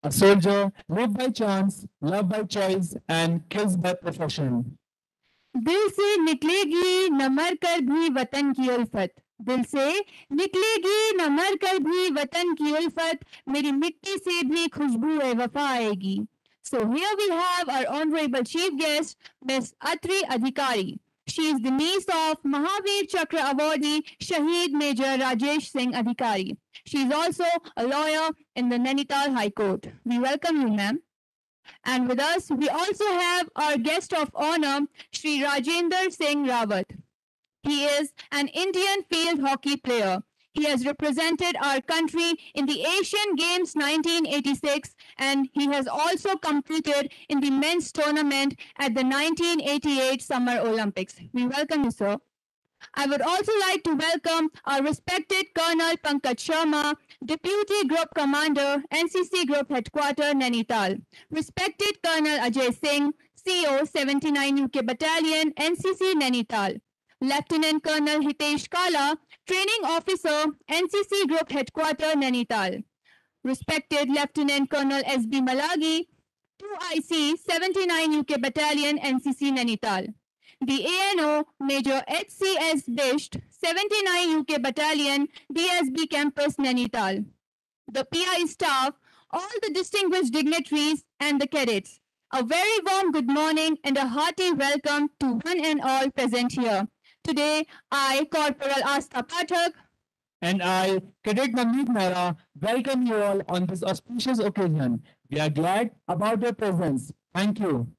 A soldier live by chance, love by choice, and kills by profession. दिल से निकलेगी न मर कर भी वतन की उल्फत, दिल से निकलेगी न मर कर भी वतन की उल्फत, मेरी मिट्टी से भी खुशबू वफा आएगी. So here we have our honorable chief guest, Miss Atri Adhikari. She is the niece of Mahavir Chakra awardee Shaheed Major Rajesh Singh Adhikari. She is also a lawyer in the Nainital High Court. We welcome you, ma'am. And with us, we also have our guest of honor, Sri Rajendra Singh Rawat. He is an Indian field hockey player. He has represented our country in the Asian Games 1986 and he has also competed in the men's tournament at the 1988 Summer Olympics. We welcome you, sir. I would also like to welcome our respected Colonel Pankaj Sharma, Deputy Group Commander, NCC Group Headquarters, Nainital. Respected Colonel Ajay Singh, CO 79 UK Battalion, NCC Nainital. Lieutenant Colonel Hitesh Kala, Training Officer, NCC Group Headquarters, Nainital. Respected Lieutenant Colonel SB Malagi, 2IC 79 UK Battalion, NCC Nainital. The ANO Major HCS Bisht, 79 UK Battalion, DSB Campus, Nainital. The PI staff, all the distinguished dignitaries, and the cadets. A very warm good morning and a hearty welcome to one and all present here. Today, I, Corporal Asta Pathak, And I, Cadet Navneet Mehra, welcome you all on this auspicious occasion. We are glad about your presence. Thank you.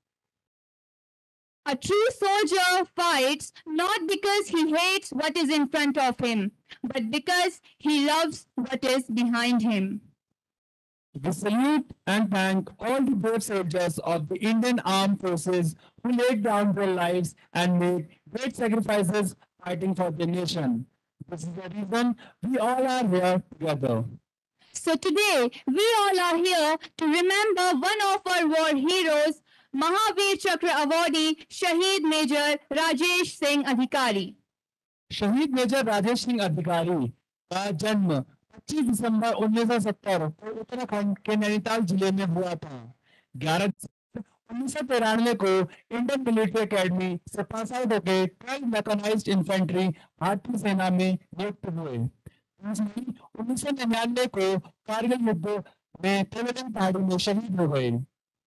a true soldier fights not because he hates what is in front of him, but because he loves what is behind him. We salute and thank all the brave soldiers of the Indian Armed Forces who laid down their lives and made great sacrifices fighting for the nation. This is the reason we all are here together. So today, we all are here to remember one of our war heroes, Mahavir Chakra awardee Shaheed Major Rajesh Singh Adhikari. शहीद major Rajesh Singh Adhikari का जन्म 25 दिसंबर 1970 को उत्तराखंड के नैनीताल जिले में हुआ था. 11 दिसंबर 1993 को इंडियन मिलिट्री एकेडमी से पास आउट होकर 12 मैकेनाइज्ड इन्फेंट्री भारतीय सेना में नियुक्त हुए. 5 मई 1999 को कारगिल युद्ध में त्रिवेणी पहाड़ी में शहीद हो गए.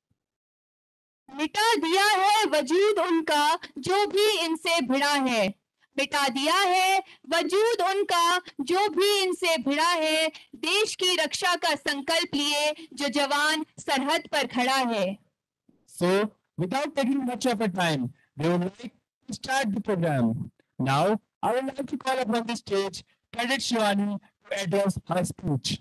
मिटा दिया है वजूद उनका जो भी इनसे भिड़ा है, मिटा दिया है वजूद उनका जो भी इनसे भिड़ा है, देश की रक्षा का संकल्प लिए जो जवान सरहद पर खड़ा है. So, without taking much of a time, we would like to start the program. Now, I would like to call upon the stage Cadet Shivani to address her speech.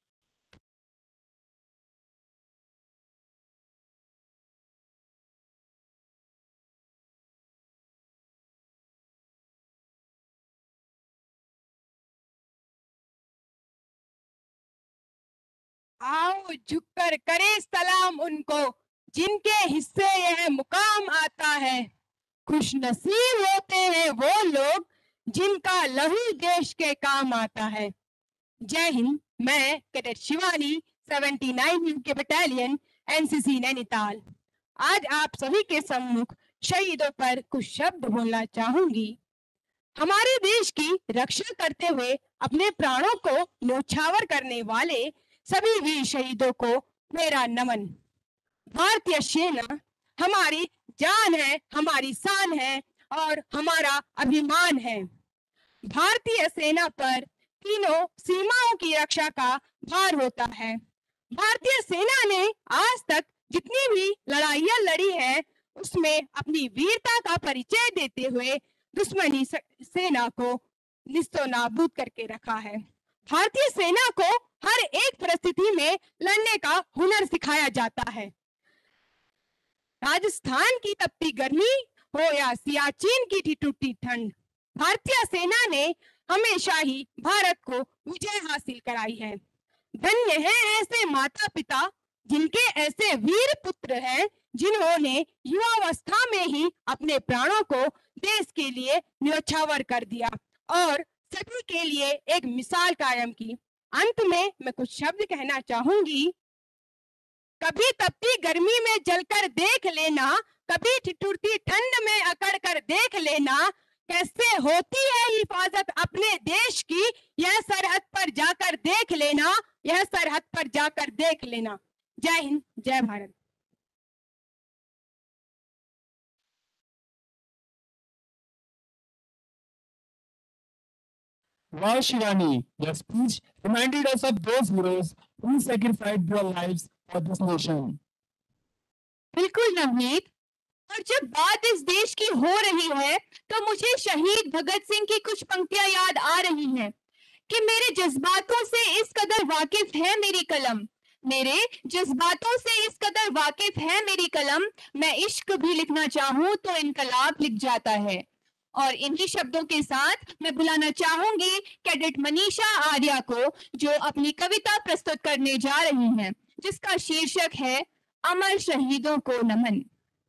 आओ झुककर करे सलाम उनको जिनके हिस्से यह मुकाम आता है. खुश नसीब होते हैं वो लोग जिनका लहू देश के काम आता है. जय हिंद. मैं cadet Shivani 79 UK battalion NCC Nainital आज आप सभी के सम्मुख शहीदों पर कुछ शब्द बोलना चाहूंगी. हमारे देश की रक्षा करते हुए अपने प्राणों को न्यौछावर करने वाले सभी वीर शहीदों को मेरा नमन. भारतीय सेना हमारी जान है, हमारी शान है और हमारा अभिमान है. भारतीय सेना पर तीनों सीमाओं की रक्षा का भार होता है. भारतीय सेना ने आज तक जितनी भी लड़ाइयां लड़ी हैं उसमें अपनी वीरता का परिचय देते हुए दुश्मनी सेना को निस्तो नाबूद करके रखा है. भारतीय सेना को हर एक परिस्थिति में लड़ने का हुनर सिखाया जाता है. राजस्थान की तपती गर्मी हो या सियाचिन की ठिठुरती ठंड, भारतीय सेना ने हमेशा ही भारत को विजय हासिल कराई है. धन्य है ऐसे माता पिता जिनके ऐसे वीर पुत्र हैं जिन्होंने युवावस्था में ही अपने प्राणों को देश के लिए न्यौछावर कर दिया और सभी के लिए एक मिसाल कायम की. अंत में मैं कुछ शब्द कहना चाहूंगी. कभी तपती गर्मी में जलकर देख लेना, कभी ठिठुरती ठंड में अकड़ कर देख लेना, कैसे होती है हिफाजत अपने देश की, यह सरहद पर जाकर देख लेना, यह सरहद पर जाकर देख लेना। जय हिंद, जय Bharat. Wow, Shivani, your speech reminded us of those heroes who sacrificed their lives for this nation. बिल्कुल नवनीत। और जब बात इस देश की हो रही है तो मुझे शहीद भगत सिंह की कुछ पंक्तियां याद आ रही हैं कि मेरे जज्बातों से इस कदर वाकिफ है मेरी कलम, मेरे जज्बातों से इस कदर वाकिफ है मेरी कलम, मैं इश्क भी लिखना चाहूं तो इनकलाब लिख जाता है। और इन्हीं शब्दों के साथ मैं बुलाना चाहूंगी कैडेट मनीषा आर्या को, जो अपनी कविता प्रस्तुत करने जा रही हैं, जिसका शीर्षक है अमर शहीदों को नमन।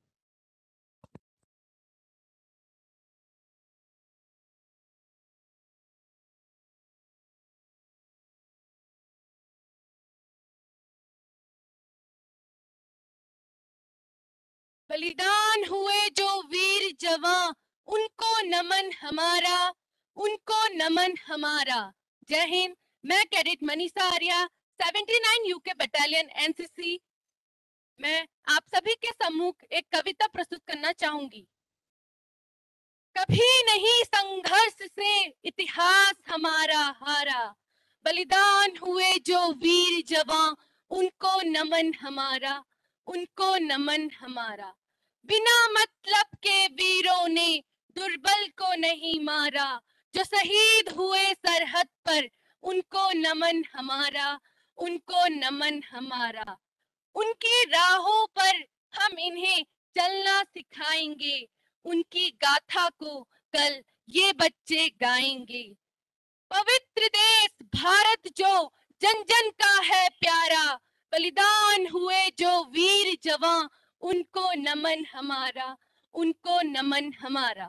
बलिदान हुए जो वीर जवां, उनको नमन हमारा, उनको नमन हमारा। जय हिंद। मैं cadet Manisha Arya, 79 UK battalion NCC. मैं आप सभी के सम्मुख एक कविता प्रस्तुत करना चाहूंगी। कभी नहीं संघर्ष से इतिहास हमारा हारा, बलिदान हुए जो वीर जवां, उनको नमन हमारा, उनको नमन हमारा। बिना मतलब के वीरों ने दुर्बल को नहीं मारा, जो शहीद हुए सरहद पर, उनको नमन हमारा, उनको नमन हमारा। उनकी राहों पर हम इन्हें चलना सिखाएंगे, उनकी गाथा को कल ये बच्चे गाएंगे। पवित्र देश भारत जो जन जन का है प्यारा, बलिदान हुए जो वीर जवां, उनको नमन हमारा, उनको नमन हमारा।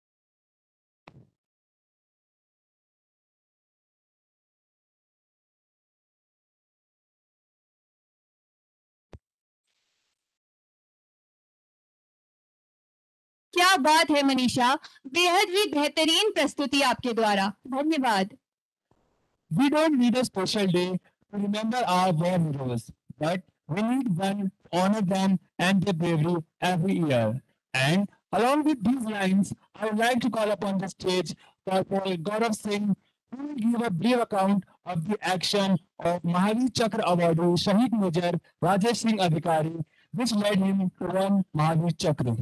क्या बात है मनीषा, बेहद ही बेहतरीन प्रस्तुति आपके द्वारा, धन्यवाद। We don't need a special day to remember our war heroes, but we need one to honor them and their bravery every year. And along with these lines, I would like to call upon the stage Corporal Gaurav Singh, who will give a brief account of the action of Mahavir Chakra awardee Shahid Major Rajesh Singh Adhikari, which led him to win Mahavir Chakra.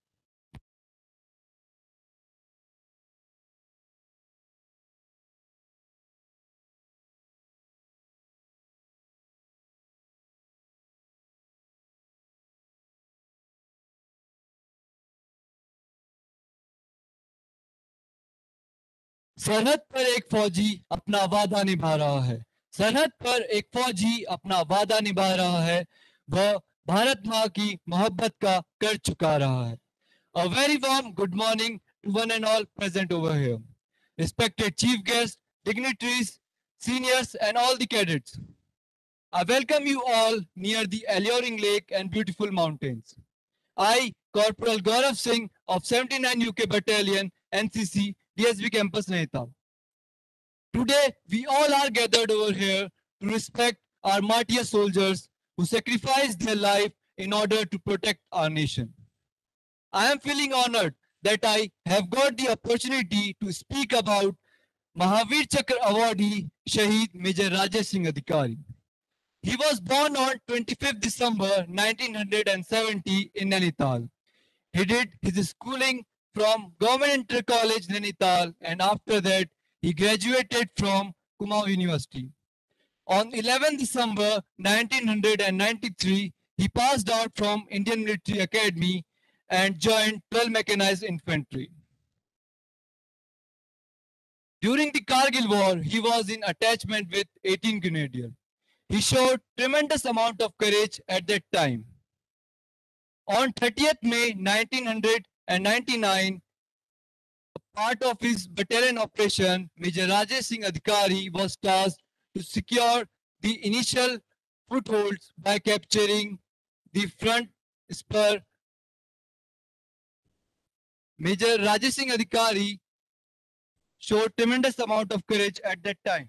सरहद पर एक फौजी अपना वादा निभा रहा है। सरहद पर एक फौजी अपना वादा निभा रहा है। वह भारत माँ की मोहब्बत का कर चुका रहा है। A very warm good morning to one and all present over here. Respected chief guests, dignitaries, seniors and all the cadets. I welcome you all near the alluring lake and beautiful mountains. I, Corporal Gaurav Singh of 79 UK Battalion, NCC, DSB Campus, Nainital. Today, we all are gathered over here to respect our martyr soldiers who sacrificed their life in order to protect our nation. I am feeling honored that I have got the opportunity to speak about Mahavir Chakra awardee Shahid Major Rajesh Singh Adhikari. He was born on 25th December 1970 in Nainital. He did his schooling from Government Inter College Nainital, and after that he graduated from Kumaon University. On 11th December 1993, he passed out from Indian Military Academy and joined 12th Mechanized Infantry. During the Kargil War, he was in attachment with 18 Grenadier. He showed tremendous amount of courage at that time. On 30th May 1999, part of his battalion operation, Major Rajesh Singh Adhikari was tasked to secure the initial footholds by capturing the front spur. Major Rajesh Singh Adhikari showed tremendous amount of courage at that time.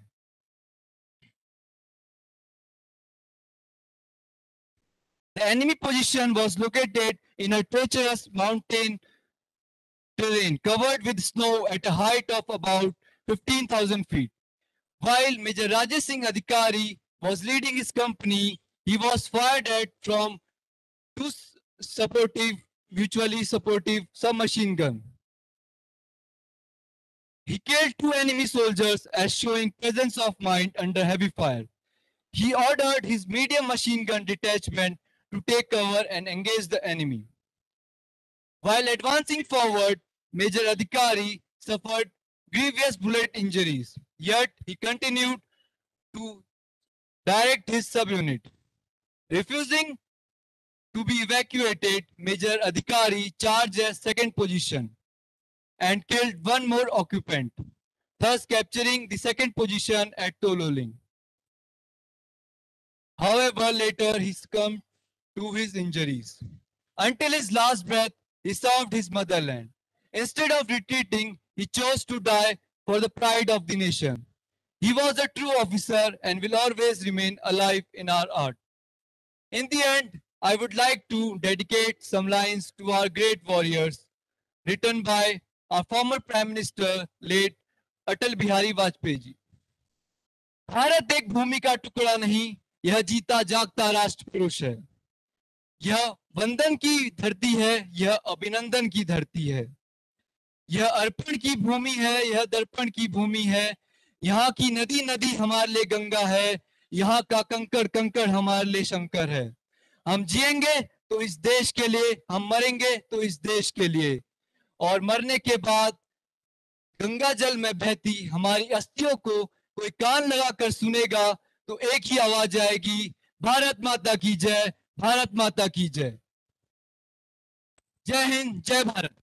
The enemy position was located in a treacherous mountain terrain covered with snow at a height of about 15,000 feet. While Major Rajesh Singh Adhikari was leading his company, he was fired at from two mutually supportive submachine guns. He killed 2 enemy soldiers as showing presence of mind under heavy fire. He ordered his medium machine gun detachment to take cover and engage the enemy. While advancing forward, Major Adhikari suffered grievous bullet injuries, yet he continued to direct his subunit. Refusing to be evacuated, Major Adhikari charged as second position and killed one more occupant, thus capturing the second position at Tololing. However, later he succumbed to his injuries. Until his last breath, he served his motherland. Instead of retreating, he chose to die for the pride of the nation. He was a true officer and will always remain alive in our art. In the end, I would like to dedicate some lines to our great warriors, written by our former Prime Minister, late Atal Bihari Vajpayee ji. Bharat एक भूमि का टुकड़ा नहीं, यह जीता जागता राष्ट्र पुरुष है। यह वंदन की धरती है, यह अभिनंदन की धरती है। यह अर्पण की भूमि है, यह दर्पण की भूमि है। यहाँ की नदी नदी हमारे लिए गंगा है, यहाँ का कंकड़ कंकड़ हमारे लिए शंकर है। हम जिएंगे तो इस देश के लिए, हम मरेंगे तो इस देश के लिए, और मरने के बाद गंगा जल में बहती हमारी अस्थियों को कोई कान लगाकर सुनेगा तो एक ही आवाज आएगी, भारत माता की जय, भारत माता की जय। जय हिंद, जय Bharat.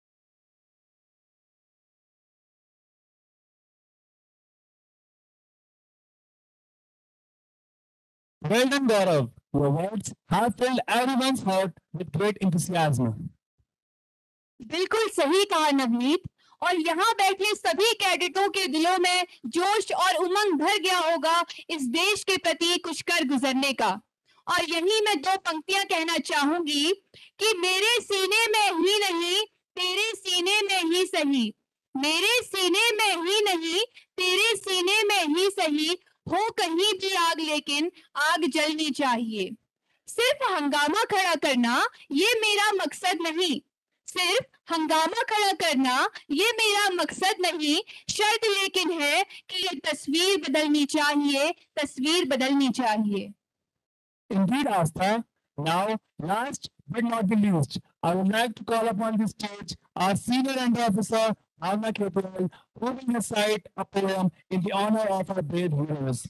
Well done, Gaurav. Your words have filled everyone's heart with great enthusiasm. बिल्कुल सही कहा नवनीत। और यहाँ बैठे सभी कैडेटों के दिलों में जोश और उमंग भर गया होगा इस देश के प्रति कुछ कर गुजरने का। और यही मैं दो पंक्तियां कहना चाहूंगी कि मेरे सीने में ही नहीं तेरे सीने में ही सही, मेरे सीने में ही नहीं तेरे सीने में ही सही, हो कहीं भी आग लेकिन आग जलनी चाहिए। सिर्फ हंगामा खड़ा करना ये मेरा मकसद नहीं, सिर्फ हंगामा खड़ा करना ये मेरा मकसद नहीं, शर्त लेकिन है कि ये तस्वीर बदलनी चाहिए, तस्वीर बदलनी चाहिए। Indeed, Astha. Now, last but not the least, I would like to call upon the stage our senior under officer, Bhavna Kepal, who will recite a poem in the honor of our brave heroes.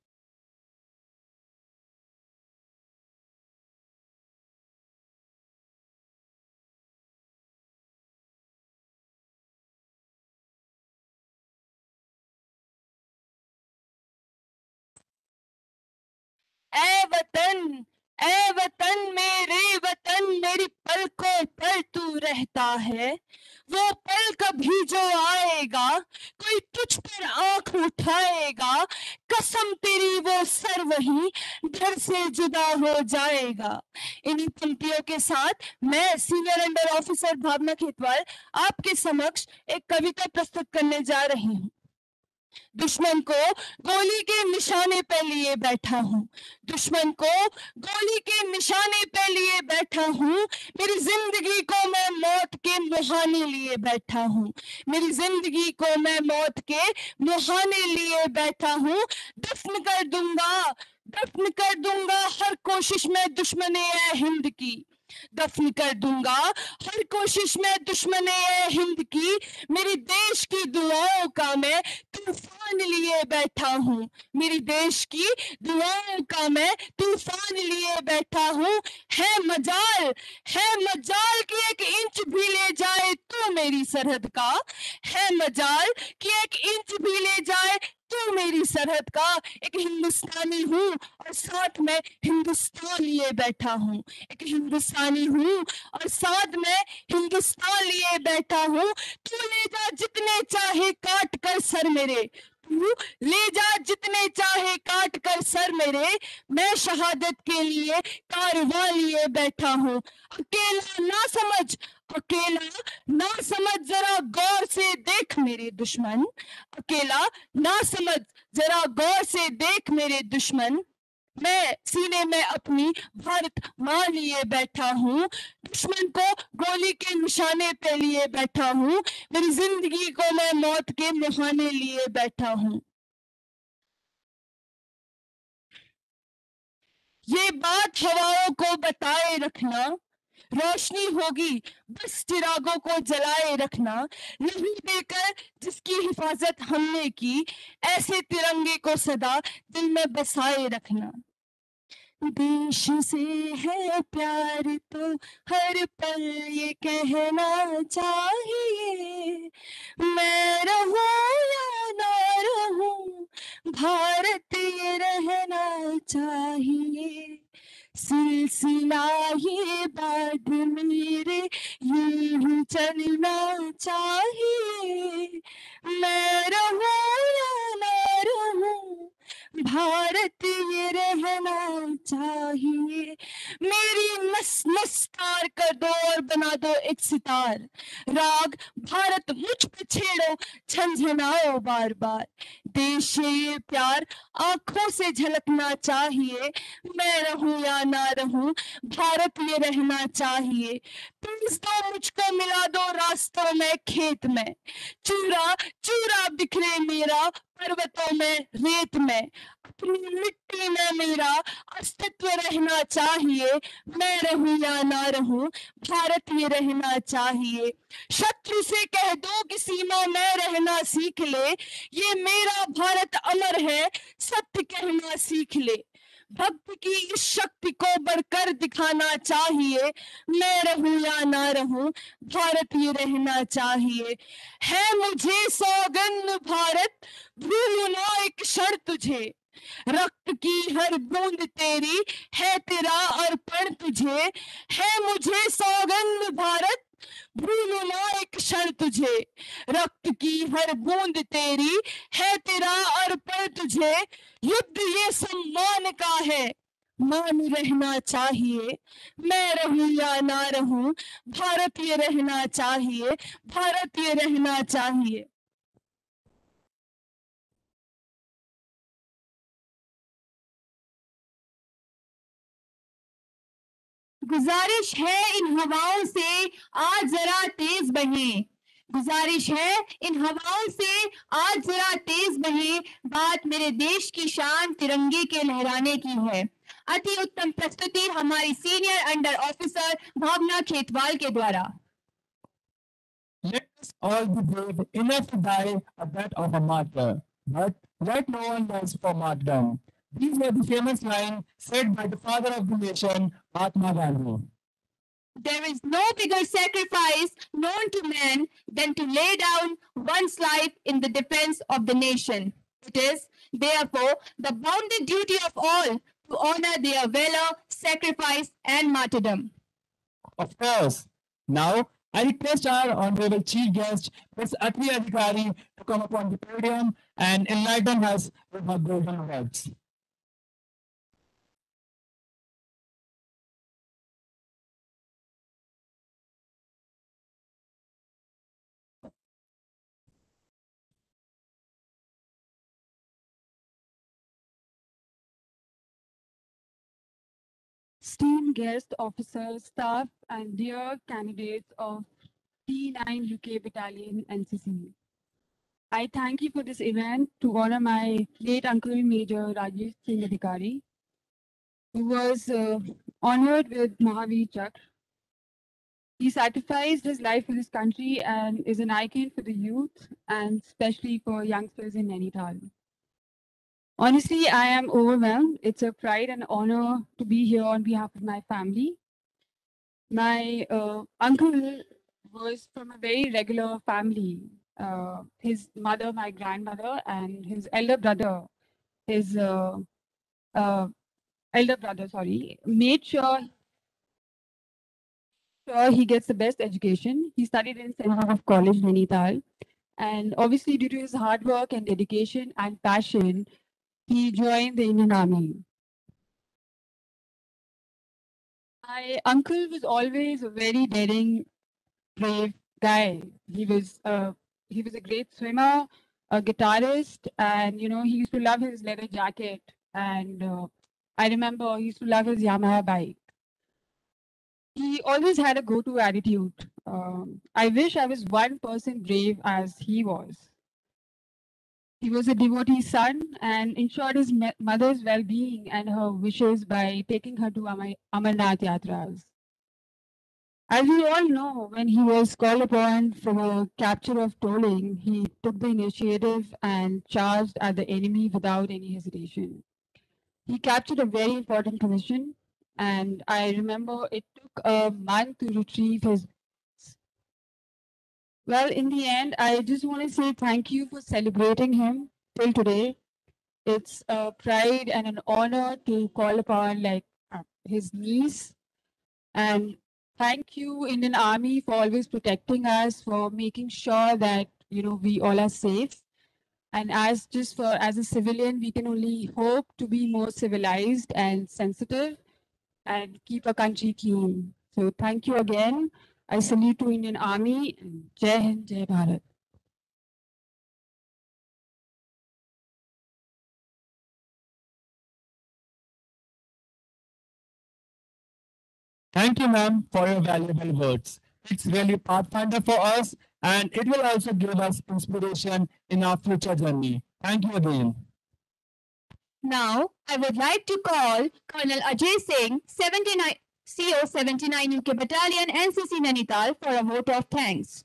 ए वतन मेरे वतन, मेरी पलकों पर तू रहता है। वो पल कभी जो आएगा, कोई तुझ पर आंख उठाएगा, कसम तेरी वो सर वहीं घर से जुदा हो जाएगा। इन्हीं पंक्तियों के साथ मैं senior under officer Bhavna Khetwal आपके समक्ष एक कविता प्रस्तुत करने जा रही हूँ। दुश्मन को गोली के निशाने पे लिए बैठा हूँ, दुश्मन को गोली के निशाने पे लिए बैठा हूँ, मेरी जिंदगी को मैं मौत के मुहाने लिए बैठा हूँ, मेरी जिंदगी को मैं मौत के मुहाने लिए बैठा हूँ। दफन कर दूंगा हर कोशिश में दुश्मने ए हिंद की, दफन कर दूंगा हर कोशिश में दुश्मने ए हिंद की, मेरे देश की दुआओं का मैं तूफान लिए बैठा हूँ, मेरी देश की दुआओं का मैं तूफान लिए बैठा हूँ। है मजाल कि एक इंच भी ले जाए तू मेरी सरहद का, है मजाल कि एक इंच भी ले जाए तू मेरी सरहद का एक हिंदुस्तानी हूँ और साथ में हिंदुस्तान लिए बैठा हूँ। एक हिंदुस्तानी हूँ और साथ में हिंदुस्तान लिए बैठा हूँ। तू ले जा जितने चाहे काट कर सर मेरे, तू ले जा जितने चाहे काट कर सर मेरे, मैं शहादत के लिए कारवां लिए बैठा हूँ। अकेला ना समझ, अकेला ना समझ, जरा गौर से देख मेरे दुश्मन, अकेला ना समझ, जरा गौर से देख मेरे दुश्मन, मैं सीने में अपनी भारत मां लिए बैठा हूँ। दुश्मन को गोली के निशाने पे लिए बैठा हूँ। मेरी जिंदगी को मैं मौत के मुहाने लिए बैठा हूँ। ये बात हवाओं को बताए रखना, रोशनी होगी बस चिरागों को जलाए रखना। लहू देकर जिसकी हिफाजत हमने की, ऐसे तिरंगे को सदा दिल में बसाए रखना। देश से है प्यार तो हर पल ये कहना चाहिए, मैं रहूं या ना रहूं, भारत ये रहना चाहिए। सिलसिला ये बात मेरे यूं ही चलना चाहिए, मैं रहूं या ना रहूं, भारत ये रहना चाहिए। मेरी नस नस तार कर दो और बना दो एक सितार, राग भारत मुझ पे छेड़ो झनझनाओ बार बार। देश से ये प्यार आंखों से झलकना चाहिए, मैं रहूं या ना रहूं, भारत ये रहना चाहिए। प्लीज दो मुझको मिला दो रास्तों में खेत में, चूरा चूरा बिखरे मेरा पर्वतों में रेत में, अपनी मिट्टी में मेरा अस्तित्व रहना चाहिए, मैं रहूं या ना रहूं, भारत ये रहना चाहिए। शत्रु से कह दो कि सीमा में रहना सीख ले, ये मेरा भारत अमर है, सत्य कहना सीख ले। भक्त की इस शक्ति को बढ़कर दिखाना चाहिए, मैं रहूं या ना रहूं, भारत ये रहना चाहिए। है मुझे सौगंध भारत, भूलू ना एक क्षण तुझे, रक्त की हर बूंद तेरी है तेरा अर्पण तुझे। है मुझे सौगंध भारत, भूलू ना एक क्षण तुझे, रक्त की हर बूंद तेरी है तेरा अर्पण तुझे। युद्ध ये सम्मान का है, मान रहना चाहिए, मैं रहूं या ना रहूं, भारत ये रहना चाहिए, भारत ये रहना चाहिए। गुजारिश है इन हवाओं से आज जरा तेज बहे, गुजारिश है इन हवाओं से आज जरा तेज बहे, बात मेरे देश की शान तिरंगे के लहराने की है। अति उत्तम प्रस्तुति हमारी senior under officer Bhavna Khetwal के द्वारा। Let us all be brave enough to die a death of a martyr, but let no one else for martyrdom. These were the famous lines said by the father of the nation, Mahatma Gandhi. There is no bigger sacrifice known to man than to lay down one's life in the defense of the nation. It is, therefore, the bounden duty of all to honor their valor, sacrifice, and martyrdom. Of course. Now, I request our honorable chief guest, Ms. Atri Adhikari, to come upon the podium and enlighten us with her golden words. Esteemed guest officers, staff, and dear candidates of T9 UK Battalion NCC. I thank you for this event to honor my late uncle Major Rajesh Singh Adhikari, who was honored with Mahavir Chakra. He sacrificed his life for this country and is an icon for the youth and especially for youngsters in Nainital. Honestly, I am overwhelmed. It's a pride and honor to be here on behalf of my family. My uncle was from a very regular family. his mother, my grandmother, and his elder brother, his elder brother, sorry, made sure he gets the best education. He studied in St. Joseph College, Nainital, and obviously due to his hard work and dedication and passion, he joined the Indian Army. My uncle was always a very daring, brave guy. He was a great swimmer, a guitarist, and he used to love his leather jacket. And I remember he used to love his Yamaha bike. He always had a go-to attitude. I wish I was one person brave as he was. He was a devotee son and ensured his mother's well-being and her wishes by taking her to Amarnath Yatras. As we all know, when he was called upon for the capture of Toling, he took the initiative and charged at the enemy without any hesitation. He captured a very important position, and I remember it took a month to retrieve his. Well, in the end, I just want to say thank you for celebrating him till today. It's a pride and an honor to call upon his niece. And thank you, Indian Army, for always protecting us, for making sure that we all are safe. And as a civilian, we can only hope to be more civilized and sensitive and keep our country clean. So thank you again. I salute to Indian Army. Jai Hind, Jai Bharat. Thank you, ma'am, for your valuable words. It's really pathfinder for us, and it will also give us inspiration in our future journey. Thank you again. Now, I would like to call Colonel Ajay Singh, 79, CO 79 UK Battalion, NCC Nainital, for a vote of thanks.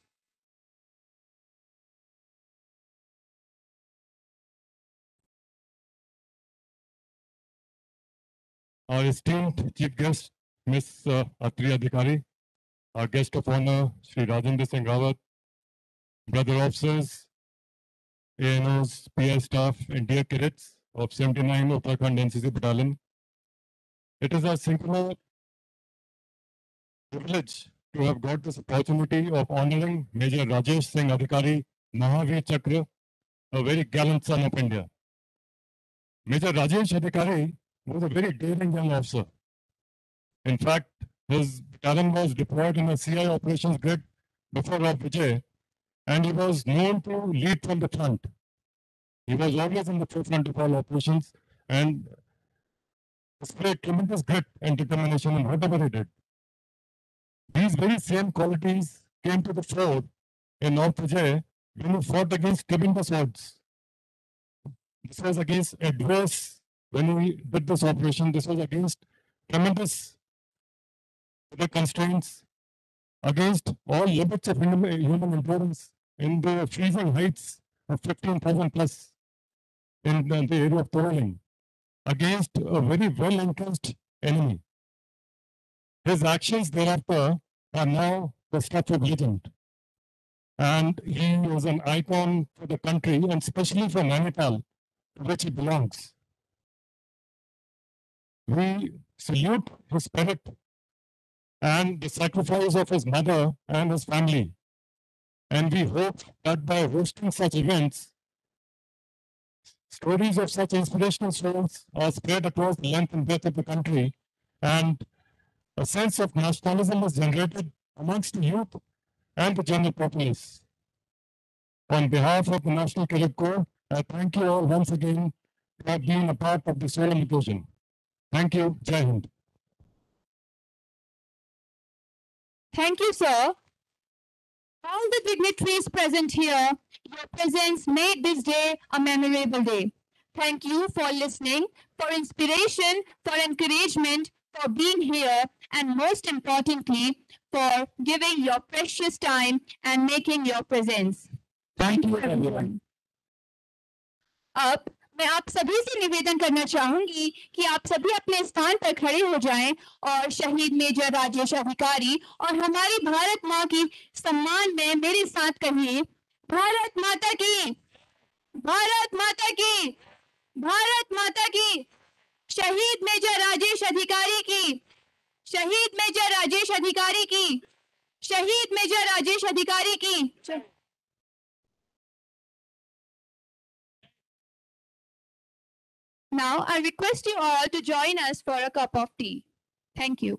Our esteemed chief guest, Ms. Atri Adhikari, our guest of honor, Shri Rajendra Singh Rawat, brother officers, ANOs, PI staff, and dear cadets of 79 Uttarakhand NCC Battalion. It is a singular privilege to have got this opportunity of honoring Major Rajesh Singh Adhikari, Mahavir Chakra, a very gallant son of India. Major Rajesh Adhikari was a very daring young officer. In fact, his battalion was deployed in a CI operations grid before Rob Vijay, and he was known to lead from the front. He was always in the forefront of all operations and displayed tremendous grit and determination in whatever he did. These very same qualities came to the fore in Rob Vijay when he fought against tremendous odds. This was against adverse, when we did this operation, this was against tremendous constraints, against all limits of human endurance in the freezing heights of 15,000 plus in the area of Toling, against a very well-entrenched enemy. His actions thereafter are now the stuff of legend. And he was an icon for the country and especially for Nainital, to which he belongs. We salute his spirit and the sacrifice of his mother and his family. And we hope that by hosting such events, stories of such inspirational souls are spread across the length and breadth of the country, and a sense of nationalism is generated amongst the youth and the general populace. On behalf of the National Cadet Corps, I thank you all once again for being a part of this solemn occasion. Thank you. Jai Hind. Thank you, sir. All the dignitaries present here, your presence made this day a memorable day. Thank you for listening, for inspiration, for encouragement, for being here, and most importantly, for giving your precious time and making your presence. Thank you, everyone. अब मैं आप सभी से निवेदन करना चाहूंगी कि आप सभी अपने स्थान पर खड़े हो जाएं और शहीद मेजर राजेश अधिकारी और हमारी भारत मां की सम्मान में मेरे साथ कहिए, भारत माता की, भारत माता की, भारत माता की। शहीद मेजर राजेश अधिकारी की, शहीद मेजर राजेश अधिकारी की, शहीद मेजर राजेश अधिकारी की। Now I request you all to join us for a cup of tea. Thank you.